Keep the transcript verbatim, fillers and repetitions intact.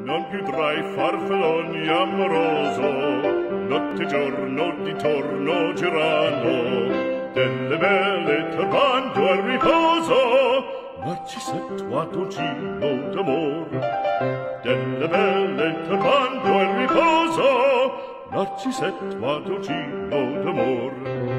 non più tra i farfalloni amoroso, notte e giorno di torno girano, delle belle turbando al riposo, Narcisetto Adolgino d'amor. Delle belle turbando al riposo, Narcisetto Adolgino d'amor.